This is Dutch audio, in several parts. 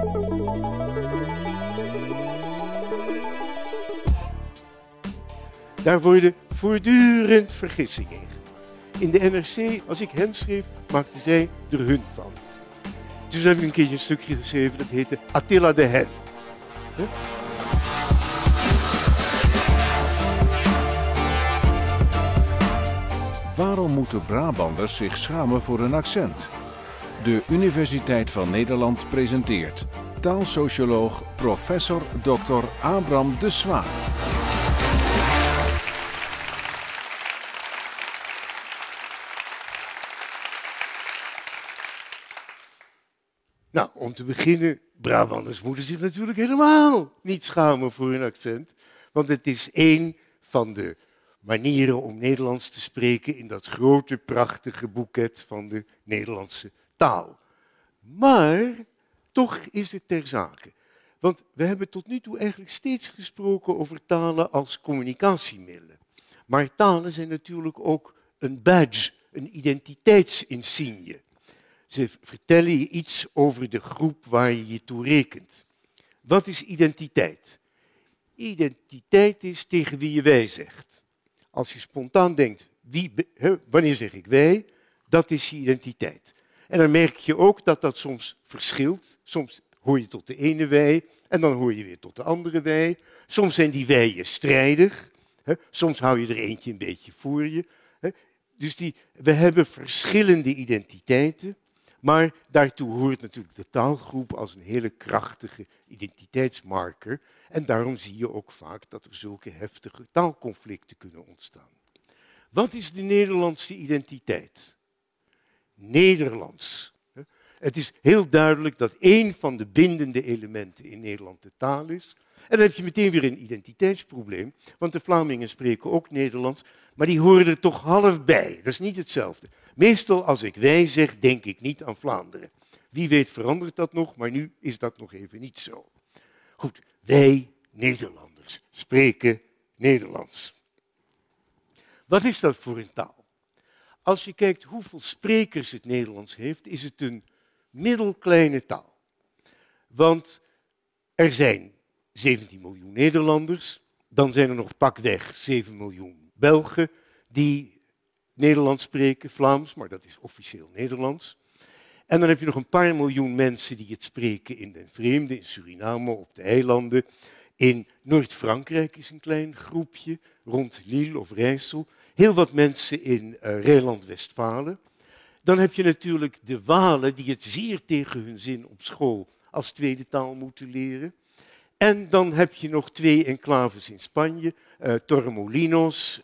Daar worden voortdurend vergissingen in gemaakt. In de NRC, als ik hen schreef, maakten zij er hun van. Dus heb ik een keertje een stukje geschreven, dat heette Attila de Hen. Waarom moeten Brabanders zich schamen voor een accent? De Universiteit van Nederland presenteert taalsocioloog professor Dr. Abram de Zwaan. Nou, om te beginnen, Brabanders moeten zich natuurlijk helemaal niet schamen voor hun accent. Want het is één van de manieren om Nederlands te spreken in dat grote, prachtige boeket van de Nederlandse taal. Maar toch is het ter zake. Want we hebben tot nu toe eigenlijk steeds gesproken over talen als communicatiemiddelen. Maar talen zijn natuurlijk ook een badge, een identiteitsinsigne. Ze vertellen je iets over de groep waar je je toe rekent. Wat is identiteit? Identiteit is tegen wie je wij zegt. Als je spontaan denkt, wanneer zeg ik wij, dat is je identiteit. En dan merk je ook dat dat soms verschilt. Soms hoor je tot de ene wij en dan hoor je weer tot de andere wij. Soms zijn die wijen strijdig. Soms hou je er eentje een beetje voor je. Dus we hebben verschillende identiteiten. Maar daartoe hoort natuurlijk de taalgroep als een hele krachtige identiteitsmarker. En daarom zie je ook vaak dat er zulke heftige taalconflicten kunnen ontstaan. Wat is de Nederlandse identiteit? Nederlands. Het is heel duidelijk dat één van de bindende elementen in Nederland de taal is. En dan heb je meteen weer een identiteitsprobleem, want de Vlamingen spreken ook Nederlands, maar die horen er toch half bij. Dat is niet hetzelfde. Meestal als ik wij zeg, denk ik niet aan Vlaanderen. Wie weet verandert dat nog, maar nu is dat nog even niet zo. Goed, wij Nederlanders spreken Nederlands. Wat is dat voor een taal? Als je kijkt hoeveel sprekers het Nederlands heeft, is het een middelkleine taal. Want er zijn 17 miljoen Nederlanders, dan zijn er nog pakweg 7 miljoen Belgen die Nederlands spreken, Vlaams, maar dat is officieel Nederlands. En dan heb je nog een paar miljoen mensen die het spreken in den vreemde, in Suriname, op de eilanden. In Noord-Frankrijk is een klein groepje, rond Lille of Rijssel. Heel wat mensen in Rijnland-Westfalen. Dan heb je natuurlijk de Walen die het zeer tegen hun zin op school als tweede taal moeten leren. En dan heb je nog 2 enclaves in Spanje, Torremolinos,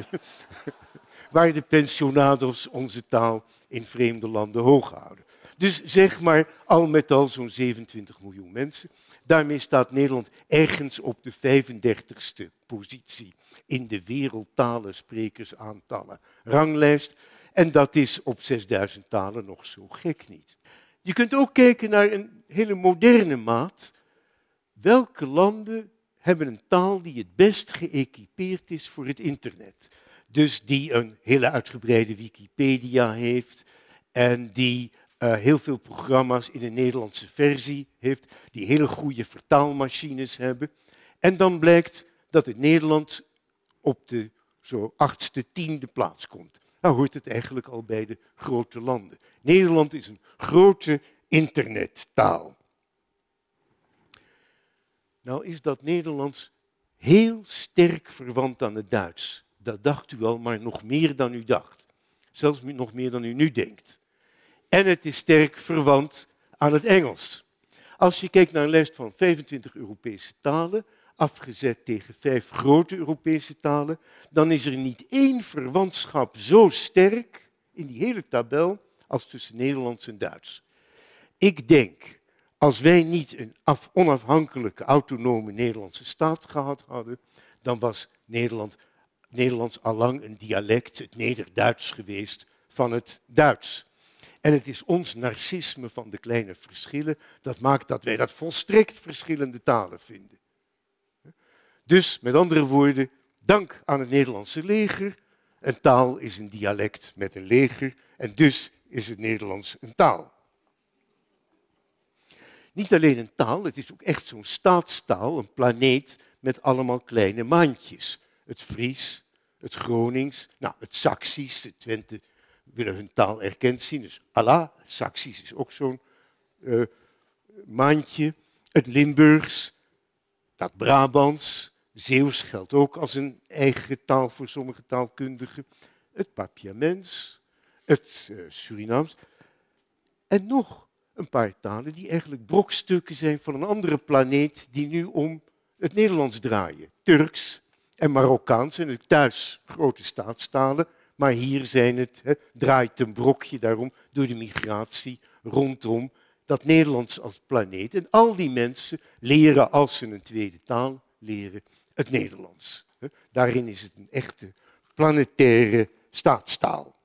waar de pensionados onze taal in vreemde landen hoog houden. Dus zeg maar al met al zo'n 27 miljoen mensen. Daarmee staat Nederland ergens op de 35ste positie in de wereldtalensprekersaantallen ranglijst. En dat is op 6000 talen nog zo gek niet. Je kunt ook kijken naar een hele moderne maat. Welke landen hebben een taal die het best geëquipeerd is voor het internet? Dus die een hele uitgebreide Wikipedia heeft en die heel veel programma's in een Nederlandse versie heeft, die hele goede vertaalmachines hebben. En dan blijkt dat het Nederlands op de zo 8e, 10e plaats komt. Nou hoort het eigenlijk al bij de grote landen. Nederland is een grote internettaal. Nou is dat Nederlands heel sterk verwant aan het Duits. Dat dacht u al, maar nog meer dan u dacht. Zelfs nog meer dan u nu denkt. En het is sterk verwant aan het Engels. Als je kijkt naar een lijst van 25 Europese talen, afgezet tegen 5 grote Europese talen, dan is er niet één verwantschap zo sterk in die hele tabel als tussen Nederlands en Duits. Ik denk, als wij niet een onafhankelijke, autonome Nederlandse staat gehad hadden, dan was Nederlands allang een dialect, het Nederduits geweest, van het Duits. En het is ons narcisme van de kleine verschillen dat maakt dat wij dat volstrekt verschillende talen vinden. Dus, met andere woorden, dank aan het Nederlandse leger, een taal is een dialect met een leger en dus is het Nederlands een taal. niet alleen een taal, het is ook echt zo'n staatstaal, een planeet met allemaal kleine maandjes. Het Fries, het Gronings, nou, het Saksisch, de Twente willen hun taal erkend zien, dus Allah, Saksisch is ook zo'n maandje. Het Limburgs, dat Brabants, Zeeuws geldt ook als een eigen taal voor sommige taalkundigen. Het Papiaments, het Surinaams. En nog een paar talen die eigenlijk brokstukken zijn van een andere planeet die nu om het Nederlands draaien. Turks en Marokkaans zijn het thuis grote staatstalen, maar hier zijn het, draait een brokje daarom door de migratie rondom dat Nederlands als planeet. En al die mensen leren, als ze een tweede taal leren, het Nederlands. Daarin is het een echte planetaire staatstaal.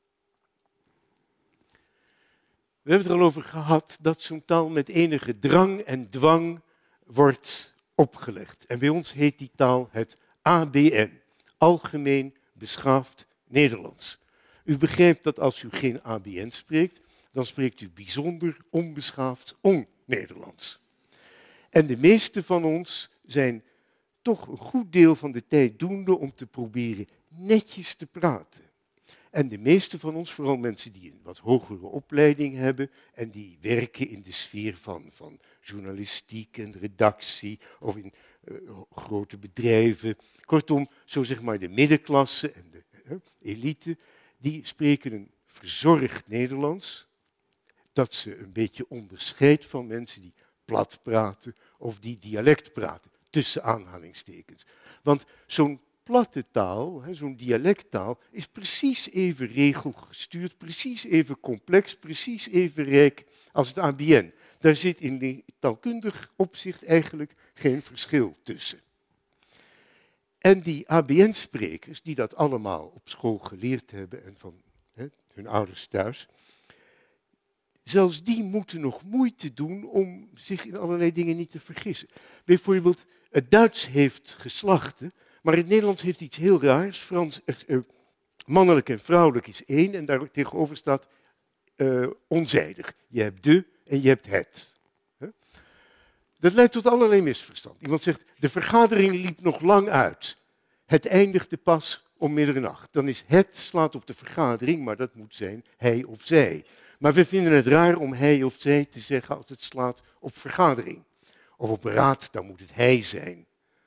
We hebben het er al over gehad dat zo'n taal met enige drang en dwang wordt opgelegd. En bij ons heet die taal het ABN, Algemeen Beschaafd Nederlands. U begrijpt dat als u geen ABN spreekt, dan spreekt u bijzonder onbeschaafd on-Nederlands. En de meeste van ons zijn toch een goed deel van de tijd doende om te proberen netjes te praten. En de meeste van ons, vooral mensen die een wat hogere opleiding hebben en die werken in de sfeer van journalistiek en redactie of in grote bedrijven. Kortom, zo zeg maar de middenklasse en de elite, die spreken een verzorgd Nederlands, dat ze een beetje onderscheidt van mensen die plat praten of die dialect praten, tussen aanhalingstekens. Want zo'n platte taal, zo'n dialecttaal, is precies even regelgestuurd, precies even complex, precies even rijk als het ABN. Daar zit in taalkundig opzicht eigenlijk geen verschil tussen. En die ABN-sprekers, die dat allemaal op school geleerd hebben en van hun ouders thuis, zelfs die moeten nog moeite doen om zich in allerlei dingen niet te vergissen. Bijvoorbeeld, het Duits heeft geslachten, maar het Nederlands heeft iets heel raars. Frans, mannelijk en vrouwelijk is één en daar tegenover staat onzijdig. Je hebt de en je hebt het. Dat leidt tot allerlei misverstand. Iemand zegt, de vergadering liep nog lang uit. Het eindigde pas om middernacht. Dan is het slaat op de vergadering, maar dat moet zijn hij of zij. Maar we vinden het raar om hij of zij te zeggen als het slaat op vergadering. Of op raad, dan moet het hij zijn.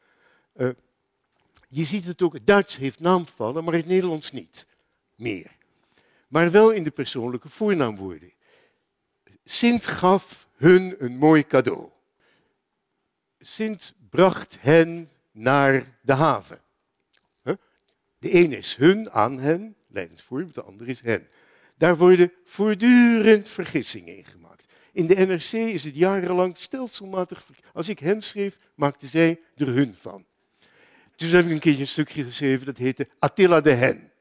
Je ziet het ook, het Duits heeft naamvallen, maar het Nederlands niet meer. Maar wel in de persoonlijke voornaamwoorden. Sint gaf hun een mooi cadeau. Sint bracht hen naar de haven. De ene is hun, aan hen, leidend voorbeeld, de andere is hen. Daar worden voortdurend vergissingen in gemaakt. In de NRC is het jarenlang stelselmatig, als ik hen schreef, maakten zij er hun van. Dus heb ik een keertje een stukje geschreven, dat heette Attila de Hen.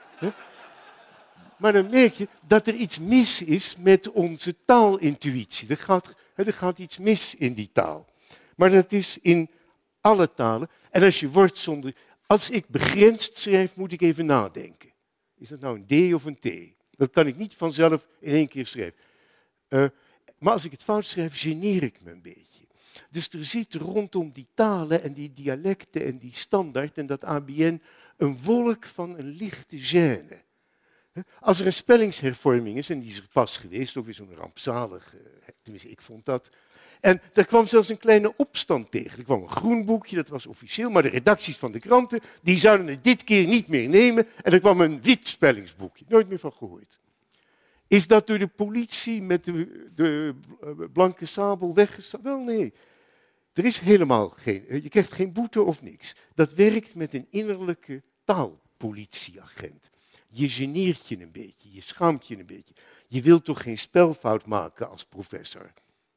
Maar dan merk je dat er iets mis is met onze taalintuïtie. Er gaat iets mis in die taal. Maar dat is in alle talen. En als ik begrensd schrijf, moet ik even nadenken. Is dat nou een D of een T? Dat kan ik niet vanzelf in één keer schrijven. Maar als ik het fout schrijf, geneer ik me een beetje. Dus er zit rondom die talen en die dialecten en die standaard en dat ABN een wolk van een lichte gêne. Als er een spellingshervorming is, en die is er pas geweest, ook weer zo'n rampzalig, tenminste ik vond dat. En daar kwam zelfs een kleine opstand tegen. Er kwam een groen boekje, dat was officieel, maar de redacties van de kranten, die zouden het dit keer niet meer nemen. En er kwam een wit spellingsboekje, nooit meer van gehoord. Is dat door de politie met de blanke sabel weggestapt? Wel nee, er is helemaal geen, je krijgt geen boete of niks. Dat werkt met een innerlijke taalpolitieagent. Je geneert je een beetje, je schaamt je een beetje. Je wilt toch geen spelfout maken als professor?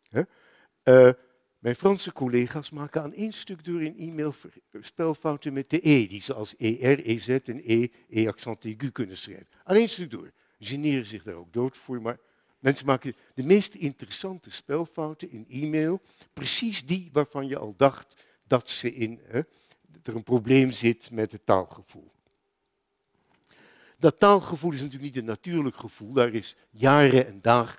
Mijn Franse collega's maken aan één stuk door in e-mail spelfouten met de E, die ze als ER, EZ en E-accent aigu kunnen schrijven. Aan één stuk door. Generen zich daar ook dood voor, maar mensen maken de meest interessante spelfouten in e-mail, precies die waarvan je al dacht dat er een probleem zit met het taalgevoel. Dat taalgevoel is natuurlijk niet een natuurlijk gevoel, daar is jaren en dagen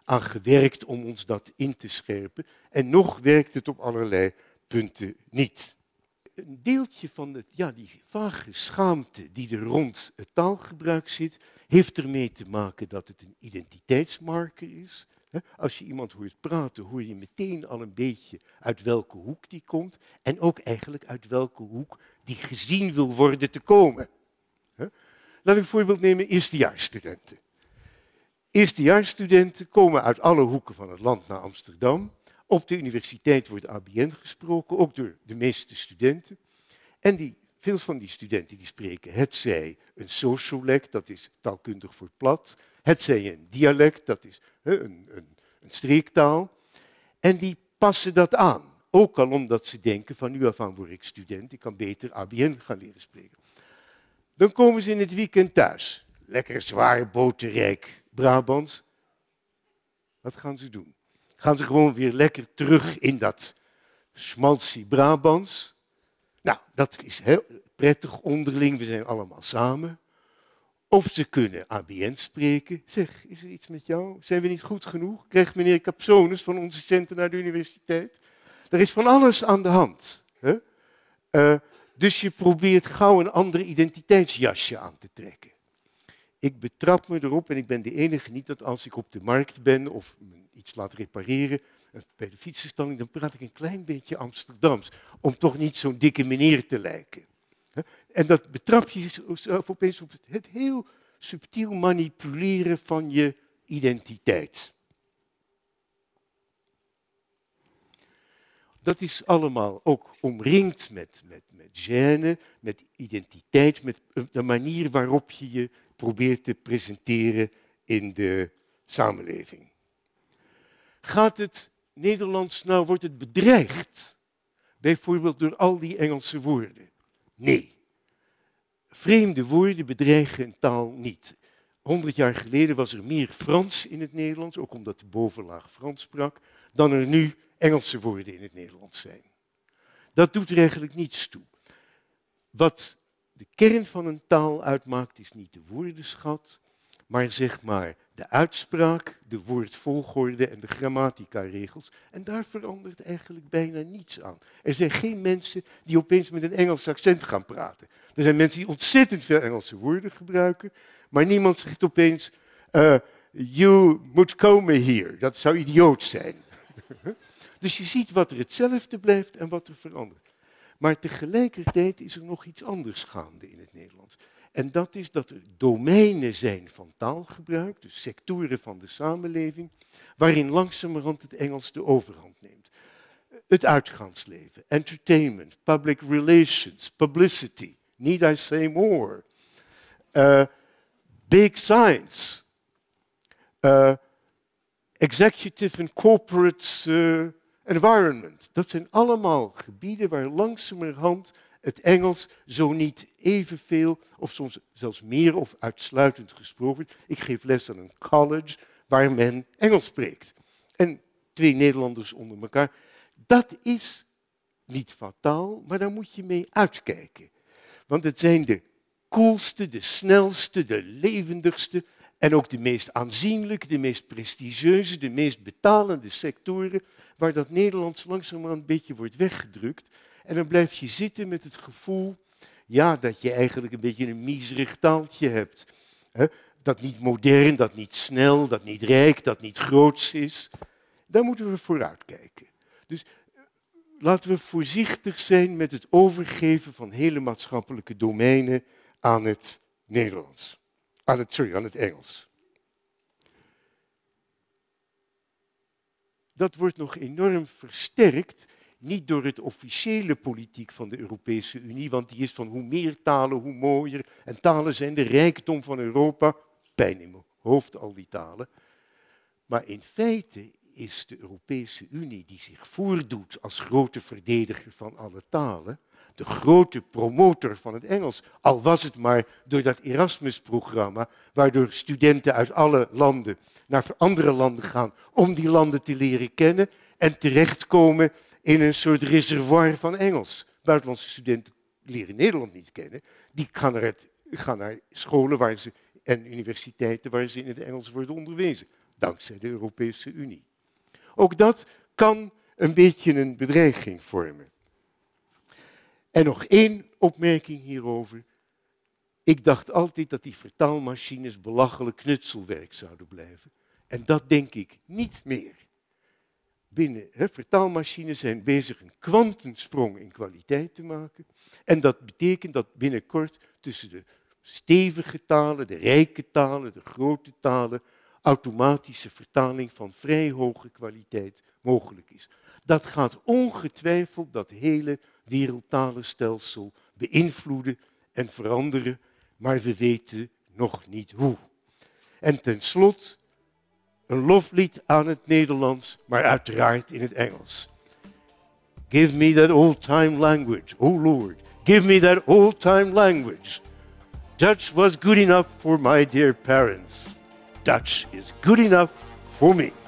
aan gewerkt om ons dat in te scherpen. En nog werkt het op allerlei punten niet. Een deeltje van die vage schaamte die er rond het taalgebruik zit, heeft ermee te maken dat het een identiteitsmarker is. Als je iemand hoort praten, hoor je meteen al een beetje uit welke hoek die komt en ook eigenlijk uit welke hoek die gezien wil worden te komen. Laat ik een voorbeeld nemen, eerstejaarsstudenten. Eerstejaarsstudenten komen uit alle hoeken van het land naar Amsterdam. Op de universiteit wordt ABN gesproken, ook door de meeste studenten. En veel van die studenten die spreken hetzij een sociolect, dat is taalkundig voor plat, hetzij een dialect, dat is een streektaal. En die passen dat aan, ook al omdat ze denken van nu af aan word ik student, ik kan beter ABN gaan leren spreken. Dan komen ze in het weekend thuis, lekker zwaar boterrijk Brabants. Wat gaan ze doen? Gaan ze gewoon weer lekker terug in dat schmaltsie Brabants? Nou, dat is heel prettig onderling, we zijn allemaal samen. Of ze kunnen ABN spreken. Zeg, is er iets met jou? Zijn we niet goed genoeg? Krijgt meneer Capsones van onze centen naar de universiteit? Er is van alles aan de hand. Hè? Dus je probeert gauw een ander identiteitsjasje aan te trekken. Ik betrap me erop, en ik ben de enige niet, dat als ik op de markt ben of iets laat repareren, bij de fietsenstalling, dan praat ik een klein beetje Amsterdams, om toch niet zo'n dikke meneer te lijken. En dat betrap je jezelf opeens op het heel subtiel manipuleren van je identiteit. Dat is allemaal ook omringd met gêne, met identiteit, met de manier waarop je je probeert te presenteren in de samenleving. Gaat het Nederlands nou, wordt het bedreigd? Bijvoorbeeld door al die Engelse woorden? Nee. Vreemde woorden bedreigen een taal niet. 100 jaar geleden was er meer Frans in het Nederlands, ook omdat de bovenlaag Frans sprak, dan er nu Engelse woorden in het Nederlands zijn. Dat doet er eigenlijk niets toe. Wat de kern van een taal uitmaakt is niet de woordenschat, maar zeg maar de uitspraak, de woordvolgorde en de grammatica-regels. En daar verandert eigenlijk bijna niets aan. Er zijn geen mensen die opeens met een Engels accent gaan praten. Er zijn mensen die ontzettend veel Engelse woorden gebruiken, maar niemand zegt opeens, you moet komen hier. Dat zou idioot zijn. Dus je ziet wat er hetzelfde blijft en wat er verandert. Maar tegelijkertijd is er nog iets anders gaande in het Nederlands. En dat is dat er domeinen zijn van taalgebruik, dus sectoren van de samenleving, waarin langzamerhand het Engels de overhand neemt. Het uitgaansleven, entertainment, public relations, publicity, need I say more, big science, executive and corporate environment. Dat zijn allemaal gebieden waar langzamerhand het Engels zo niet evenveel, of soms zelfs meer of uitsluitend gesproken wordt. Ik geef les aan een college waar men Engels spreekt. En 2 Nederlanders onder elkaar. Dat is niet fataal, maar daar moet je mee uitkijken. Want het zijn de coolste, de snelste, de levendigste en ook de meest aanzienlijke, de meest prestigieuze, de meest betalende sectoren waar dat Nederlands langzamerhand een beetje wordt weggedrukt. En dan blijf je zitten met het gevoel, ja, dat je eigenlijk een beetje een miserig taaltje hebt. Dat niet modern, dat niet snel, dat niet rijk, dat niet groots is. Daar moeten we vooruit kijken. Dus laten we voorzichtig zijn met het overgeven van hele maatschappelijke domeinen aan het Nederlands. Aan het Engels. Dat wordt nog enorm versterkt, niet door het officiële politiek van de Europese Unie, want die is van hoe meer talen, hoe mooier. En talen zijn de rijkdom van Europa. Pijn in mijn hoofd, al die talen. Maar in feite is de Europese Unie, die zich voordoet als grote verdediger van alle talen, de grote promotor van het Engels. Al was het maar door dat Erasmus-programma, waardoor studenten uit alle landen naar andere landen gaan om die landen te leren kennen en terechtkomen in een soort reservoir van Engels. Buitenlandse studenten leren Nederland niet kennen. Die gaan naar scholen en universiteiten waar ze in het Engels worden onderwezen. dankzij de Europese Unie. Ook dat kan een beetje een bedreiging vormen. En nog één opmerking hierover. Ik dacht altijd dat die vertaalmachines belachelijk knutselwerk zouden blijven. En dat denk ik niet meer. Vertaalmachines zijn bezig een kwantensprong in kwaliteit te maken. En dat betekent dat binnenkort tussen de stevige talen, de rijke talen, de grote talen, automatische vertaling van vrij hoge kwaliteit mogelijk is. Dat gaat ongetwijfeld dat hele wereldtalenstelsel beïnvloeden en veranderen, maar we weten nog niet hoe. En tenslotte een loflied aan het Nederlands, maar uiteraard in het Engels. Give me that old-time language, oh Lord, give me that old-time language. Dutch was good enough for my dear parents. Dutch is good enough for me.